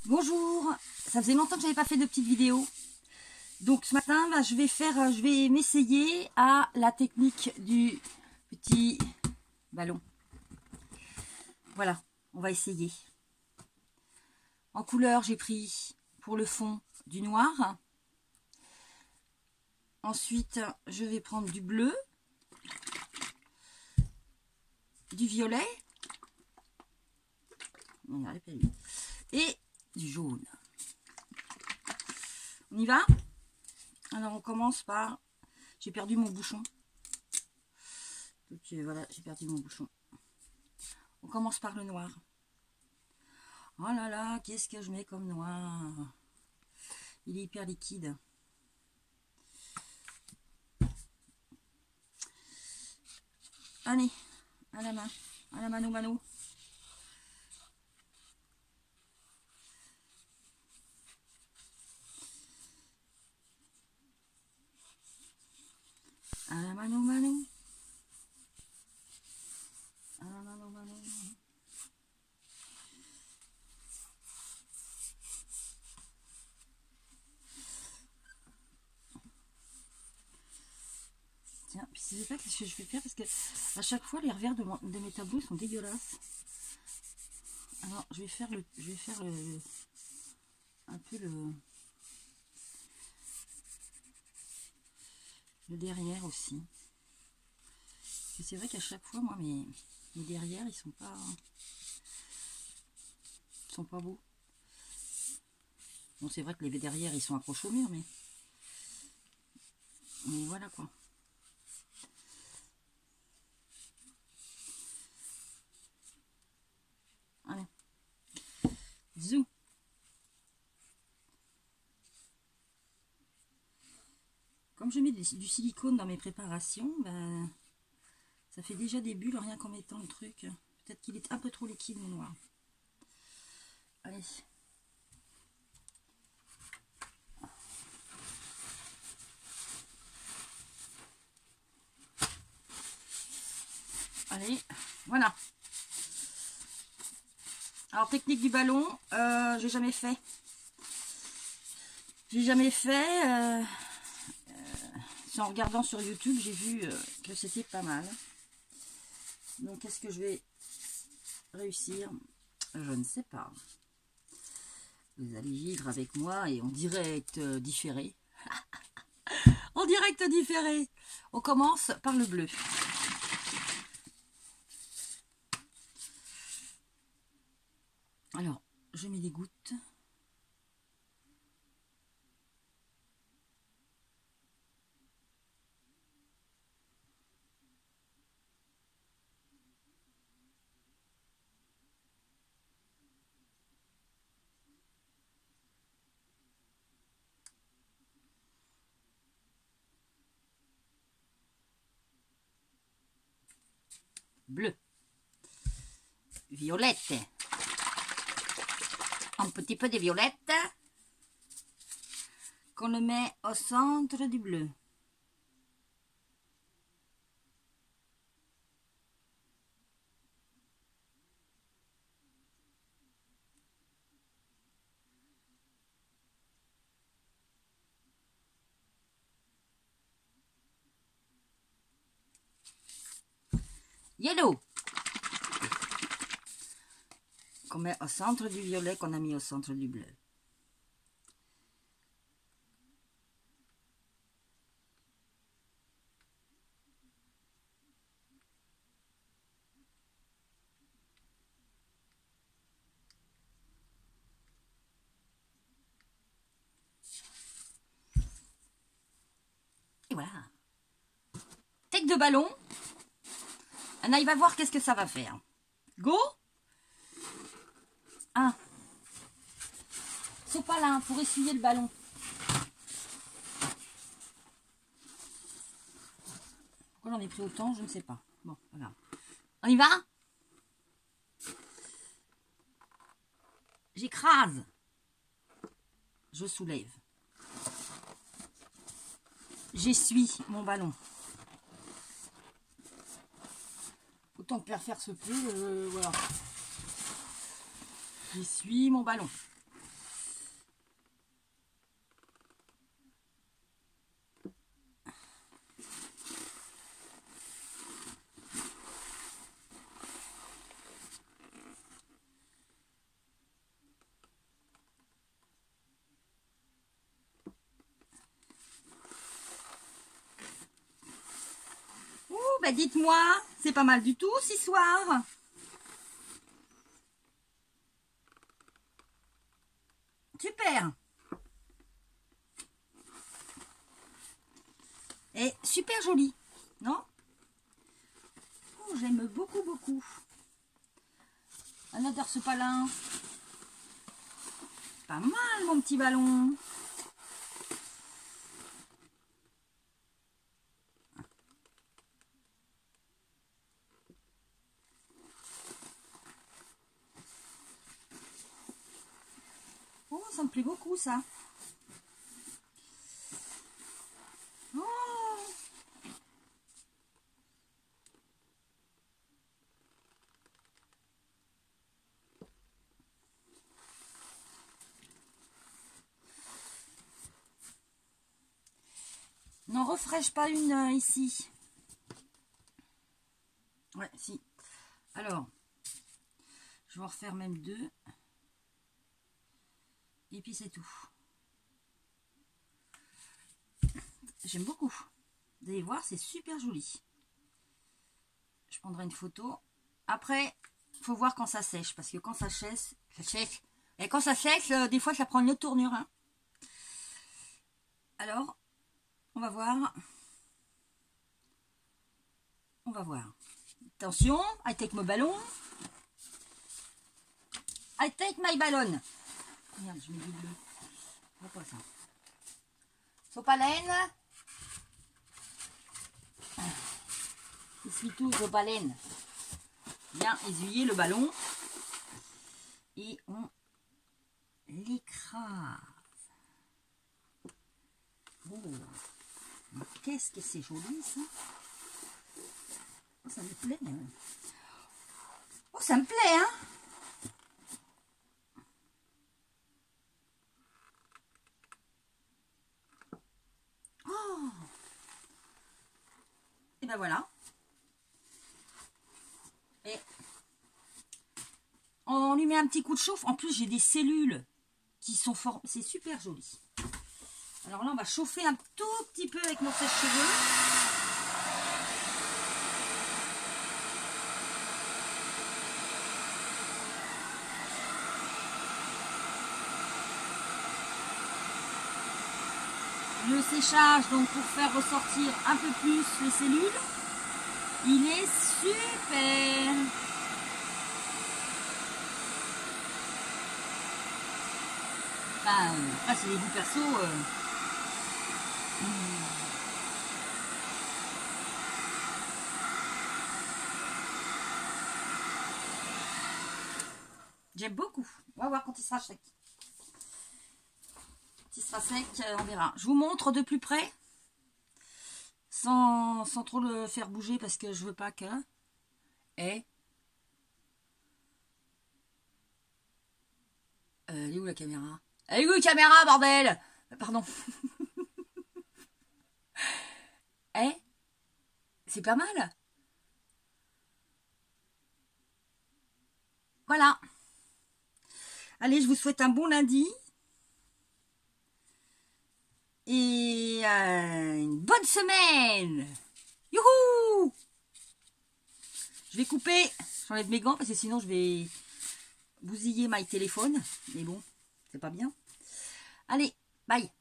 Bonjour, ça faisait longtemps que j'avais pas fait de petites vidéos. Donc ce matin, je vais m'essayer à la technique du petit ballon. Voilà, on va essayer. En couleur, j'ai pris pour le fond du noir. Ensuite, je vais prendre du bleu, du violet et du jaune. On y va? Alors on commence par... J'ai perdu mon bouchon. Donc voilà, j'ai perdu mon bouchon. On commence par le noir. Oh là là, qu'est-ce que je mets comme noir? Il est hyper liquide. Allez, à la main. À la mano. À la mano. À la mano. Tiens, puis c'est pas ce que je vais faire parce que à chaque fois les revers de mes tableaux sont dégueulasses. Alors je vais faire un peu le derrière aussi. Et c'est vrai qu'à chaque fois, moi, mes derrière, ils sont pas beaux. Bon, c'est vrai que les derrière, ils sont accrochés au mur, mais voilà quoi. Allez. Zou. Comme je mets du silicone dans mes préparations, ben, ça fait déjà des bulles rien qu'en mettant le truc. Peut-être qu'il est un peu trop liquide, mon noir. Allez. Allez, voilà. Alors, technique du ballon, j'ai jamais fait. En regardant sur YouTube, j'ai vu que c'était pas mal. Donc, est-ce que je vais réussir? Je ne sais pas. Vous allez vivre avec moi et en direct différé. En direct différé. On commence par le bleu. Alors, je mets des gouttes. Bleu. Violette. Un petit peu de violette qu'on le met au centre du bleu. Yellow. Qu'on met au centre du violet qu'on a mis au centre du bleu. Et voilà. Tête de ballon. Anna, il va voir qu'est-ce que ça va faire. Go. 1. Sopalin pour essuyer le ballon. Pourquoi j'en ai pris autant, je ne sais pas. Bon, voilà. On y va? J'écrase. Je soulève. J'essuie mon ballon. Autant que faire se peut, voilà. J'essuie mon ballon. bah dites-moi, c'est pas mal du tout ce soir. Super. Et super joli, non? Oh, j'aime beaucoup, beaucoup. On adore ce palin. Pas mal, mon petit ballon. Oh, ça me plaît beaucoup, ça. Oh. N'en referai-je pas une ici? Ouais, si. Alors, je vais en refaire même deux. Et puis c'est tout. J'aime beaucoup. Vous allez voir, c'est super joli. Je prendrai une photo. Après, il faut voir quand ça sèche. Parce que quand ça sèche, et quand ça sèche, des fois ça prend une autre tournure. Hein. Alors, on va voir. On va voir. Attention, I take my ballon. I take my ballon. Merde, je mets du bleu. On pas ça. Sopalène. Essuie tout, sopalène. Bien essuyer le ballon. Et on l'écrase. Oh, qu'est-ce que c'est joli ça. Oh, ça me plaît. Oh, ça me plaît, hein. Oh. Et ben voilà. Et on lui met un petit coup de chauffe. En plus, j'ai des cellules qui sont formes. C'est super joli. Alors là, on va chauffer un tout petit peu avec mon sèche-cheveux. Le séchage, donc pour faire ressortir un peu plus les cellules, il est super. Enfin, après c'est des goûts perso. J'aime beaucoup. On va voir quand il sera sec. Quand il sera sec, on verra. Je vous montre de plus près. Sans trop le faire bouger parce que je veux pas que... elle est où la caméra? Elle est où la caméra, bordel? Pardon. C'est pas mal. Voilà. Allez, je vous souhaite un bon lundi. Et une bonne semaine. Youhou! Je vais couper. J'enlève mes gants parce que sinon je vais bousiller my téléphone. Mais bon, c'est pas bien. Allez, bye.